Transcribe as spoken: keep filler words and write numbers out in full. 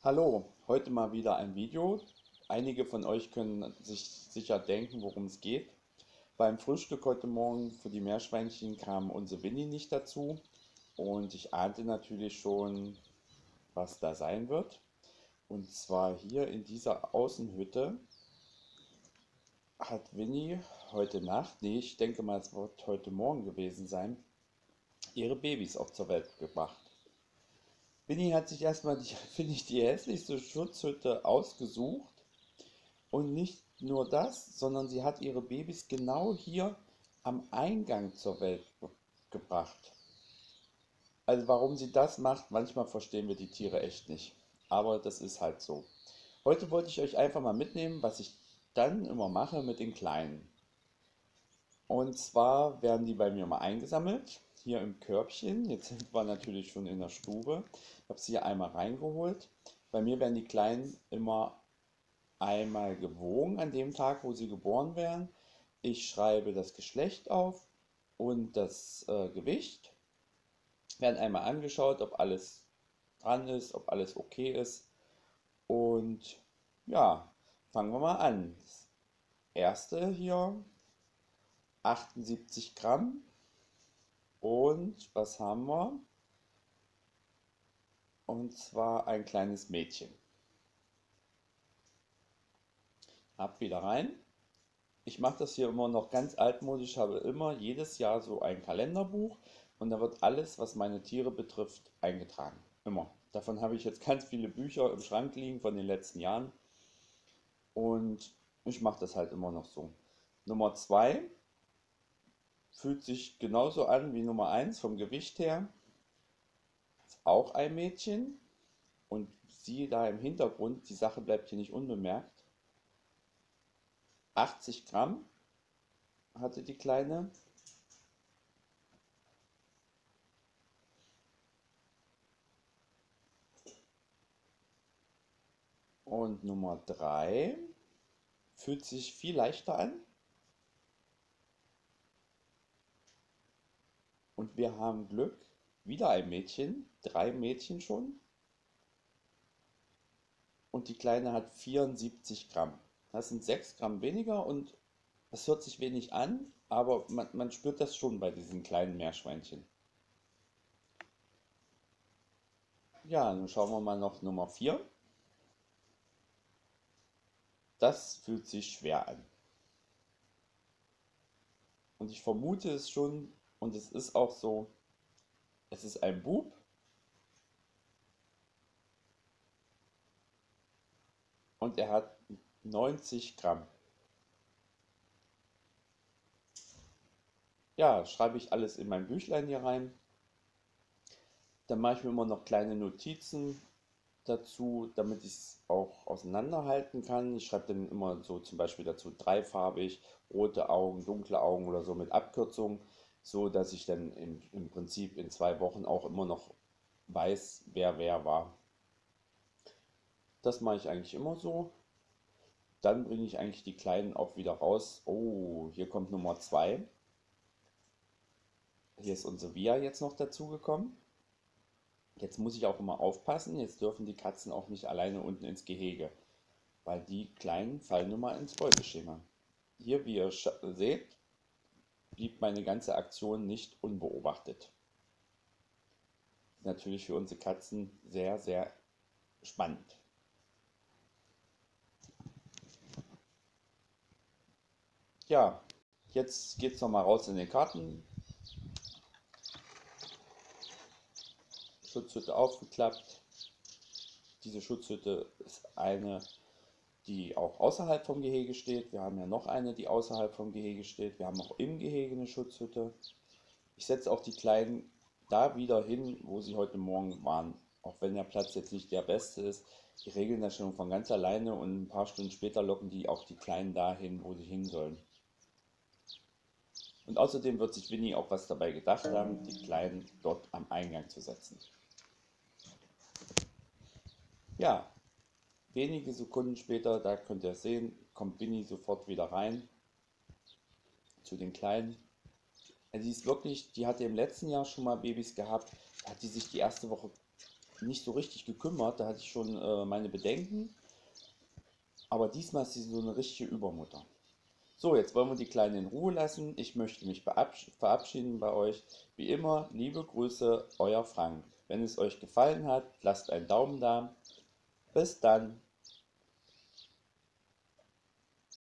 Hallo, heute mal wieder ein Video. Einige von euch können sich sicher denken, worum es geht. Beim Frühstück heute Morgen für die Meerschweinchen kam unsere Winnie nicht dazu und ich ahnte natürlich schon, was da sein wird. Und zwar hier in dieser Außenhütte hat Winnie heute Nacht, nee, ich denke mal, es wird heute Morgen gewesen sein, ihre Babys auch zur Welt gebracht. Winnie hat sich erstmal, die, finde ich, die hässlichste Schutzhütte ausgesucht. Und nicht nur das, sondern sie hat ihre Babys genau hier am Eingang zur Welt gebracht. Also warum sie das macht, manchmal verstehen wir die Tiere echt nicht. Aber das ist halt so. Heute wollte ich euch einfach mal mitnehmen, was ich dann immer mache mit den Kleinen. Und zwar werden die bei mir mal eingesammelt, hier im Körbchen. Jetzt sind wir natürlich schon in der Stube. Ich habe sie hier einmal reingeholt. Bei mir werden die Kleinen immer einmal gewogen an dem Tag, wo sie geboren werden. Ich schreibe das Geschlecht auf und das äh, Gewicht. Werden einmal angeschaut, ob alles dran ist, ob alles okay ist. Und ja, fangen wir mal an. Das erste hier, achtundsiebzig Gramm. Und was haben wir? Und zwar ein kleines Mädchen. Ab wieder rein. Ich mache das hier immer noch ganz altmodisch, habe immer jedes Jahr so ein Kalenderbuch und da wird alles, was meine Tiere betrifft, eingetragen. Immer. Davon habe ich jetzt ganz viele Bücher im Schrank liegen von den letzten Jahren und ich mache das halt immer noch so. Nummer zwei fühlt sich genauso an wie Nummer eins vom Gewicht her. Ist auch ein Mädchen und siehe da im Hintergrund, die Sache bleibt hier nicht unbemerkt. achtzig Gramm hatte die Kleine. Und Nummer drei fühlt sich viel leichter an. Und wir haben Glück. Wieder ein Mädchen. Drei Mädchen schon. Und die Kleine hat vierundsiebzig Gramm. Das sind sechs Gramm weniger und es hört sich wenig an, aber man, man spürt das schon bei diesen kleinen Meerschweinchen. Ja, dann schauen wir mal noch Nummer vier. Das fühlt sich schwer an. Und ich vermute es schon, und es ist auch so, es ist ein Bub. Und er hat neunzig Gramm. Ja, schreibe ich alles in mein Büchlein hier rein. Dann mache ich mir immer noch kleine Notizen dazu, damit ich es auch auseinanderhalten kann. Ich schreibe dann immer so zum Beispiel dazu dreifarbig, rote Augen, dunkle Augen oder so mit Abkürzung, so dass ich dann im, im Prinzip in zwei Wochen auch immer noch weiß, wer wer war. Das mache ich eigentlich immer so. Dann bringe ich eigentlich die Kleinen auch wieder raus. Oh, hier kommt Nummer zwei. Hier ist unsere Via jetzt noch dazugekommen. Jetzt muss ich auch immer aufpassen, jetzt dürfen die Katzen auch nicht alleine unten ins Gehege, weil die Kleinen fallen nun mal ins Beuteschema. Hier, wie ihr seht, blieb meine ganze Aktion nicht unbeobachtet. Natürlich für unsere Katzen sehr, sehr spannend. Ja, jetzt geht es nochmal raus in den Karten. Schutzhütte aufgeklappt. Diese Schutzhütte ist eine, die auch außerhalb vom Gehege steht. Wir haben ja noch eine, die außerhalb vom Gehege steht. Wir haben auch im Gehege eine Schutzhütte. Ich setze auch die Kleinen da wieder hin, wo sie heute Morgen waren. Auch wenn der Platz jetzt nicht der beste ist. Die regeln das schon von ganz alleine und ein paar Stunden später locken die auch die Kleinen dahin, wo sie hin sollen. Und außerdem wird sich Winnie auch was dabei gedacht haben, die Kleinen dort am Eingang zu setzen. Ja, wenige Sekunden später, da könnt ihr es sehen, kommt Winnie sofort wieder rein zu den Kleinen. Also die ist wirklich, die hatte im letzten Jahr schon mal Babys gehabt, da hat die sich die erste Woche nicht so richtig gekümmert, da hatte ich schon äh, meine Bedenken, aber diesmal ist sie so eine richtige Übermutter. So, jetzt wollen wir die Kleine in Ruhe lassen. Ich möchte mich verabsch- verabschieden bei euch. Wie immer, liebe Grüße, euer Frank. Wenn es euch gefallen hat, lasst einen Daumen da. Bis dann.